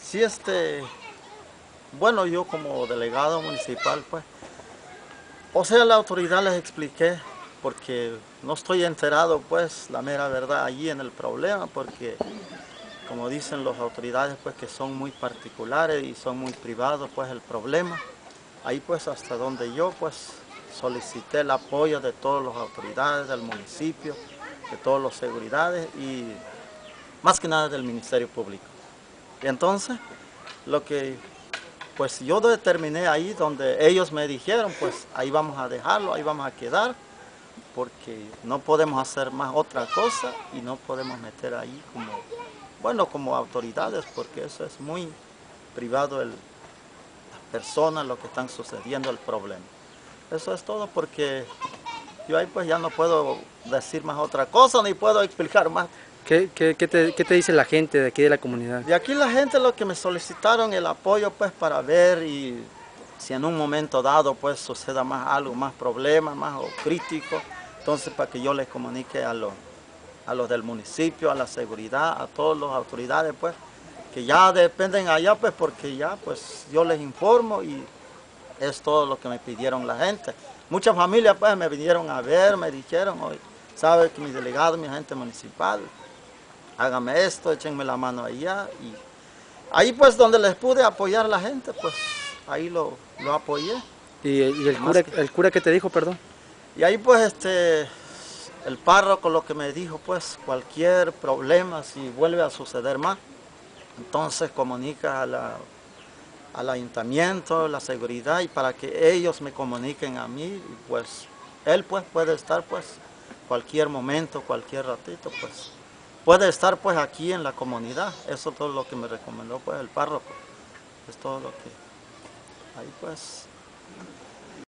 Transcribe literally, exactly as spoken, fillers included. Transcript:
Sí, este, bueno, yo como delegado municipal, pues, o sea, la autoridad les expliqué, porque no estoy enterado, pues, la mera verdad allí en el problema, porque como dicen las autoridades, pues, que son muy particulares y son muy privados, pues, el problema. Ahí, pues, hasta donde yo, pues, solicité el apoyo de todas las autoridades del municipio, de todas las seguridades y más que nada del Ministerio Público. Y entonces, lo que pues yo determiné ahí donde ellos me dijeron, pues ahí vamos a dejarlo, ahí vamos a quedar, porque no podemos hacer más otra cosa y no podemos meter ahí como, bueno, como autoridades, porque eso es muy privado el, las personas, lo que están sucediendo, el problema. Eso es todo porque yo ahí pues ya no puedo decir más otra cosa, ni puedo explicar más. ¿Qué, qué, qué te, qué te dice la gente de aquí de la comunidad? De aquí la gente lo que me solicitaron el apoyo pues para ver y si en un momento dado pues suceda más algo, más problemas, más o crítico, entonces para que yo les comunique a los, a los del municipio, a la seguridad, a todas las autoridades pues, que ya dependen allá pues porque ya pues yo les informo y es todo lo que me pidieron la gente. Muchas familias pues me vinieron a ver, me dijeron, hoy sabe que mi delegado, mi agente municipal, hágame esto, échenme la mano allá. Y ahí pues donde les pude apoyar a la gente, pues ahí lo, lo apoyé. ¿Y, y el, Más cura, que, el cura qué te dijo, perdón? y ahí pues este, el párroco lo que me dijo, pues cualquier problema, si vuelve a suceder más, entonces comunica a la, al ayuntamiento, la seguridad, y para que ellos me comuniquen a mí, y pues él pues puede estar pues cualquier momento, cualquier ratito, pues puede estar pues aquí en la comunidad. Eso es todo lo que me recomendó pues el párroco. Es todo lo que ahí pues